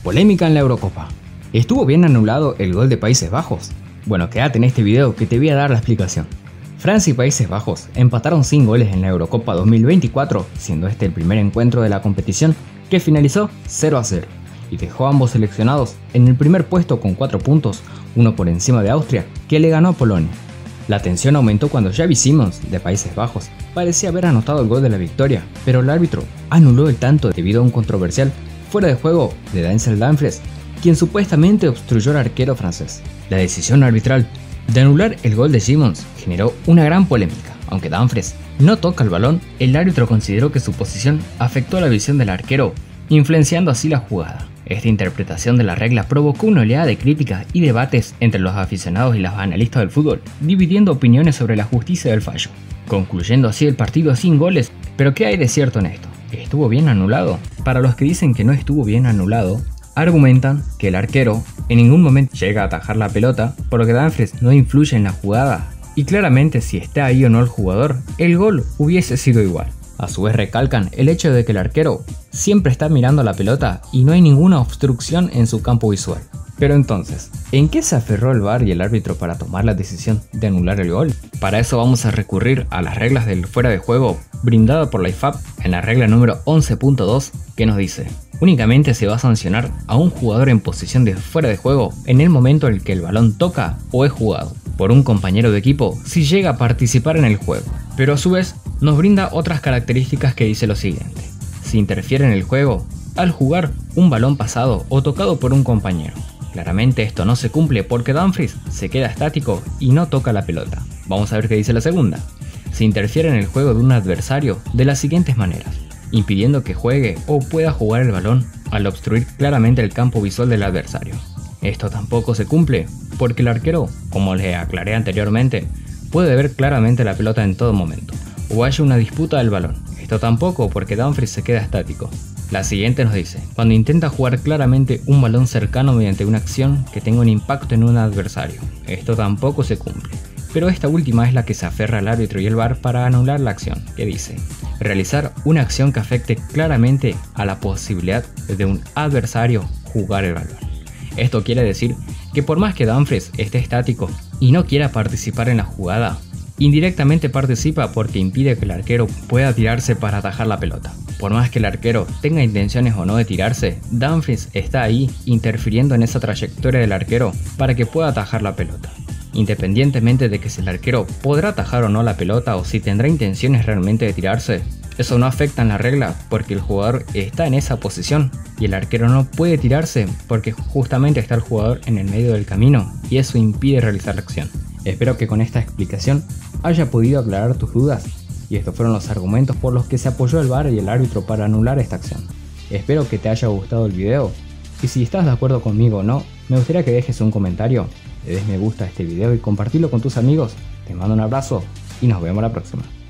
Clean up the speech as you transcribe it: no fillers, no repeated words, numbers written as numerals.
Polémica en la Eurocopa. ¿Estuvo bien anulado el gol de Países Bajos? Bueno, quédate en este video que te voy a dar la explicación. Francia y Países Bajos empataron sin goles en la Eurocopa 2024, siendo este el primer encuentro de la competición que finalizó 0-0 y dejó a ambos seleccionados en el primer puesto con 4 puntos, uno por encima de Austria, que le ganó a Polonia. La tensión aumentó cuando Xavi Simons, de Países Bajos, parecía haber anotado el gol de la victoria, pero el árbitro anuló el tanto debido a un controversial fuera de juego de Denzel Dumfries, quien supuestamente obstruyó al arquero francés. La decisión arbitral de anular el gol de Simons generó una gran polémica. Aunque Dumfries no toca el balón, el árbitro consideró que su posición afectó la visión del arquero, influenciando así la jugada. Esta interpretación de la regla provocó una oleada de críticas y debates entre los aficionados y los analistas del fútbol, dividiendo opiniones sobre la justicia del fallo, concluyendo así el partido sin goles. Pero ¿qué hay de cierto en esto? ¿Estuvo bien anulado? Para los que dicen que no estuvo bien anulado, argumentan que el arquero en ningún momento llega a atajar la pelota, por lo que Dumfries no influye en la jugada, y claramente si está ahí o no el jugador, el gol hubiese sido igual. A su vez recalcan el hecho de que el arquero siempre está mirando la pelota y no hay ninguna obstrucción en su campo visual. Pero entonces, ¿en qué se aferró el VAR y el árbitro para tomar la decisión de anular el gol? Para eso vamos a recurrir a las reglas del fuera de juego brindada por la IFAB en la regla número 11.2, que nos dice: únicamente se va a sancionar a un jugador en posición de fuera de juego en el momento en el que el balón toca o es jugado por un compañero de equipo si llega a participar en el juego. Pero a su vez nos brinda otras características que dice lo siguiente: si interfiere en el juego al jugar un balón pasado o tocado por un compañero. Claramente esto no se cumple porque Dumfries se queda estático y no toca la pelota. Vamos a ver qué dice la segunda. Se interfiere en el juego de un adversario de las siguientes maneras: impidiendo que juegue o pueda jugar el balón al obstruir claramente el campo visual del adversario. Esto tampoco se cumple porque el arquero, como les aclaré anteriormente, puede ver claramente la pelota en todo momento, o haya una disputa del balón. Esto tampoco porque Dumfries se queda estático. La siguiente nos dice: cuando intenta jugar claramente un balón cercano mediante una acción que tenga un impacto en un adversario. Esto tampoco se cumple. Pero esta última es la que se aferra al árbitro y el VAR para anular la acción, que dice: realizar una acción que afecte claramente a la posibilidad de un adversario jugar el balón. Esto quiere decir que por más que Dumfries esté estático y no quiera participar en la jugada, indirectamente participa porque impide que el arquero pueda tirarse para atajar la pelota. Por más que el arquero tenga intenciones o no de tirarse, Dumfries está ahí interfiriendo en esa trayectoria del arquero para que pueda atajar la pelota. Independientemente de que si el arquero podrá atajar o no la pelota o si tendrá intenciones realmente de tirarse, eso no afecta en la regla porque el jugador está en esa posición y el arquero no puede tirarse porque justamente está el jugador en el medio del camino y eso impide realizar la acción. Espero que con esta explicación haya podido aclarar tus dudas y estos fueron los argumentos por los que se apoyó el VAR y el árbitro para anular esta acción. Espero que te haya gustado el video y si estás de acuerdo conmigo o no, me gustaría que dejes un comentario, le des me gusta a este video y compartirlo con tus amigos. Te mando un abrazo y nos vemos la próxima.